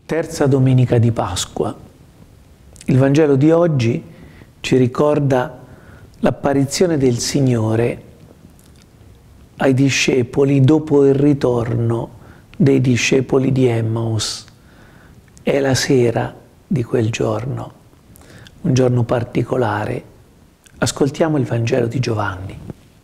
Terza domenica di Pasqua. Il Vangelo di oggi ci ricorda l'apparizione del Signore ai discepoli dopo il ritorno dei discepoli di Emmaus. È la sera di quel giorno, un giorno particolare. Ascoltiamo il Vangelo di Giovanni.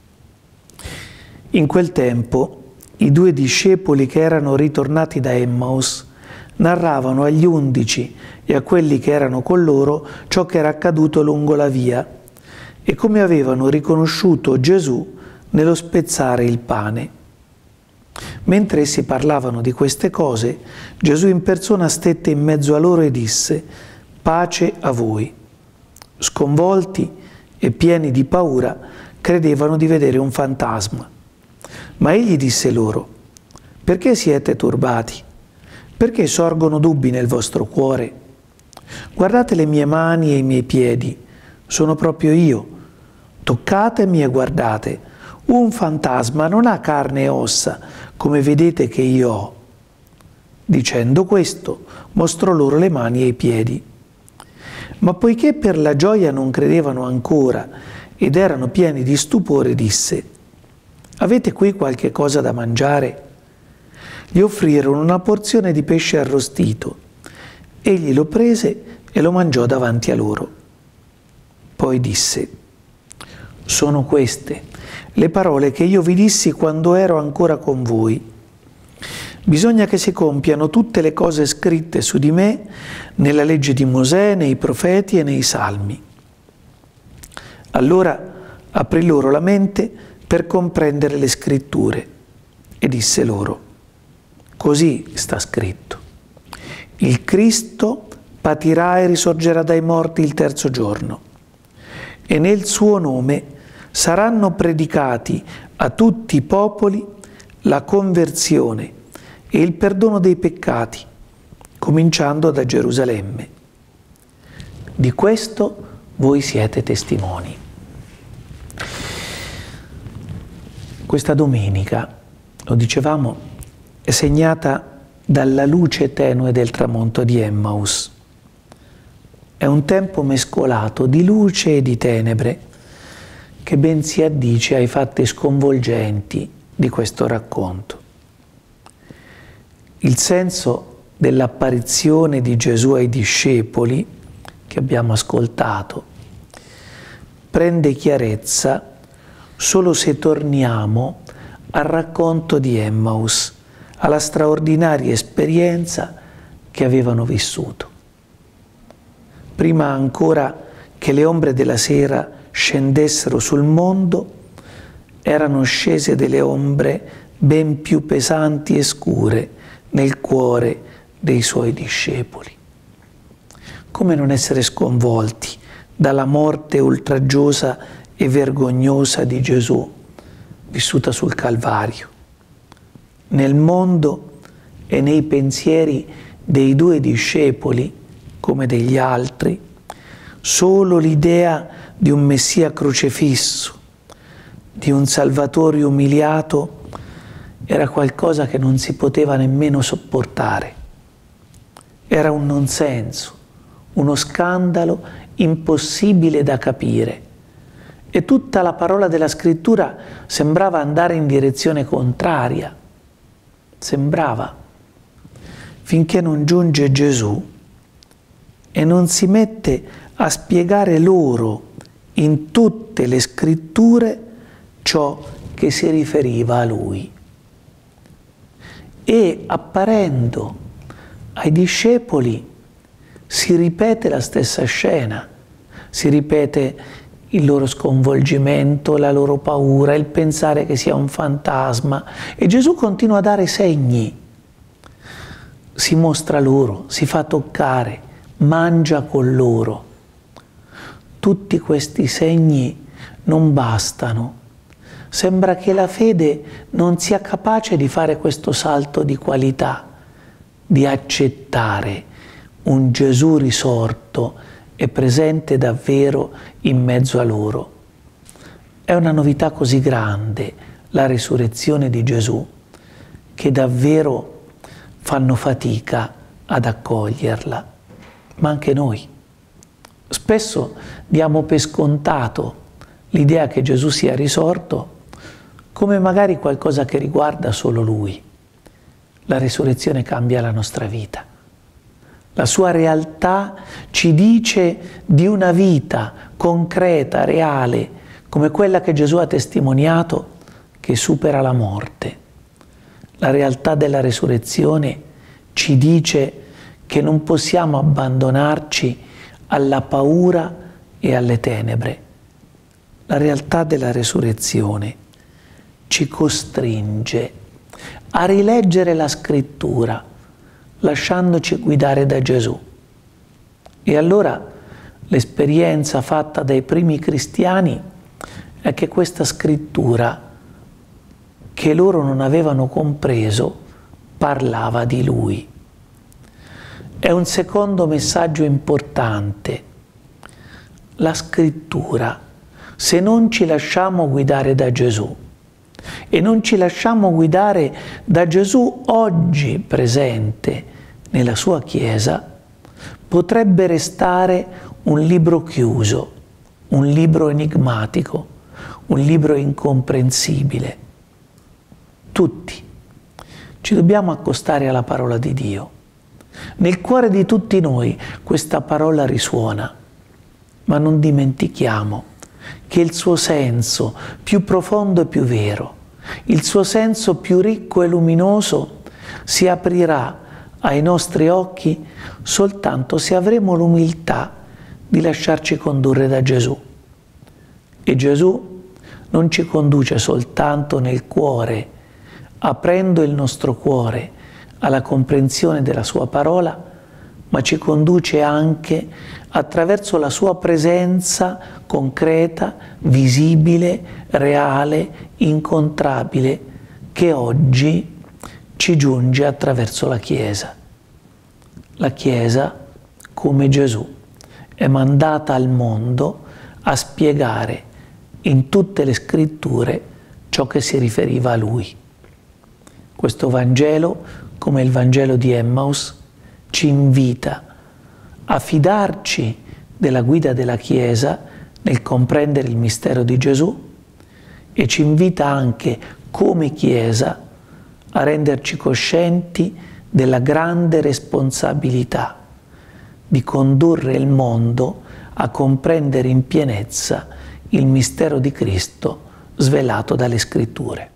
In quel tempo i 2 discepoli che erano ritornati da Emmaus narravano agli 11 e a quelli che erano con loro ciò che era accaduto lungo la via e come avevano riconosciuto Gesù nello spezzare il pane. Mentre essi parlavano di queste cose, Gesù in persona stette in mezzo a loro e disse: «Pace a voi». Sconvolti e pieni di paura, credevano di vedere un fantasma. Ma egli disse loro: «Perché siete turbati? Perché sorgono dubbi nel vostro cuore? Guardate le mie mani e i miei piedi, sono proprio io. Toccatemi e guardate, un fantasma non ha carne e ossa, come vedete che io ho». Dicendo questo, mostrò loro le mani e i piedi. Ma poiché per la gioia non credevano ancora ed erano pieni di stupore, disse: «Avete qui qualche cosa da mangiare?» Gli offrirono una porzione di pesce arrostito. Egli lo prese e lo mangiò davanti a loro. Poi disse: «Sono queste le parole che io vi dissi quando ero ancora con voi. Bisogna che si compiano tutte le cose scritte su di me nella legge di Mosè, nei profeti e nei salmi». Allora aprì loro la mente per comprendere le scritture e disse loro: «Così sta scritto: il Cristo patirà e risorgerà dai morti il terzo giorno, e nel suo nome saranno predicati a tutti i popoli la conversione e il perdono dei peccati, cominciando da Gerusalemme. Di questo voi siete testimoni». Questa domenica, lo dicevamo, è segnata dalla luce tenue del tramonto di Emmaus. È un tempo mescolato di luce e di tenebre che ben si addice ai fatti sconvolgenti di questo racconto. Il senso dell'apparizione di Gesù ai discepoli, che abbiamo ascoltato, prende chiarezza solo se torniamo al racconto di Emmaus, alla straordinaria esperienza che avevano vissuto. Prima ancora che le ombre della sera scendessero sul mondo, erano scese delle ombre ben più pesanti e scure nel cuore dei suoi discepoli. Come non essere sconvolti dalla morte oltraggiosa e vergognosa di Gesù vissuta sul Calvario? Nel mondo e nei pensieri dei 2 discepoli, come degli altri, solo l'idea di un Messia crocifisso, di un Salvatore umiliato, era qualcosa che non si poteva nemmeno sopportare. Era un non senso, uno scandalo impossibile da capire. E tutta la parola della Scrittura sembrava andare in direzione contraria. Sembrava, finché non giunge Gesù e non si mette a spiegare loro in tutte le Scritture ciò che si riferiva a Lui. E apparendo ai discepoli si ripete la stessa scena, si ripete il loro sconvolgimento, la loro paura, il pensare che sia un fantasma, e Gesù continua a dare segni. Si mostra loro, si fa toccare, mangia con loro. Tutti questi segni non bastano. Sembra che la fede non sia capace di fare questo salto di qualità, di accettare un Gesù risorto e presente davvero in mezzo a loro. È una novità così grande, la risurrezione di Gesù, che davvero fanno fatica ad accoglierla, ma anche noi. Spesso diamo per scontato l'idea che Gesù sia risorto come magari qualcosa che riguarda solo Lui. La risurrezione cambia la nostra vita. La sua realtà ci dice di una vita concreta, reale, come quella che Gesù ha testimoniato, che supera la morte. La realtà della risurrezione ci dice che non possiamo abbandonarci alla paura e alle tenebre. La realtà della risurrezione ci costringe a rileggere la Scrittura, lasciandoci guidare da Gesù. E allora l'esperienza fatta dai primi cristiani è che questa Scrittura, che loro non avevano compreso, parlava di Lui. È un secondo messaggio importante. La Scrittura, se non ci lasciamo guidare da Gesù, e non ci lasciamo guidare da Gesù oggi presente nella sua Chiesa, potrebbe restare un libro chiuso, un libro enigmatico, un libro incomprensibile. Tutti ci dobbiamo accostare alla parola di Dio. Nel cuore di tutti noi questa parola risuona, ma non dimentichiamo che il suo senso più profondo e più vero, il suo senso più ricco e luminoso si aprirà ai nostri occhi soltanto se avremo l'umiltà di lasciarci condurre da Gesù. E Gesù non ci conduce soltanto nel cuore, aprendo il nostro cuore alla comprensione della sua parola, ma ci conduce anche attraverso la sua presenza concreta, visibile, reale, incontrabile, che oggi ci giunge attraverso la Chiesa. La Chiesa, come Gesù, è mandata al mondo a spiegare in tutte le Scritture ciò che si riferiva a Lui. Questo Vangelo, come il Vangelo di Emmaus, ci invita a fidarci della guida della Chiesa nel comprendere il mistero di Gesù e ci invita anche, come Chiesa, a renderci coscienti della grande responsabilità di condurre il mondo a comprendere in pienezza il mistero di Cristo svelato dalle Scritture.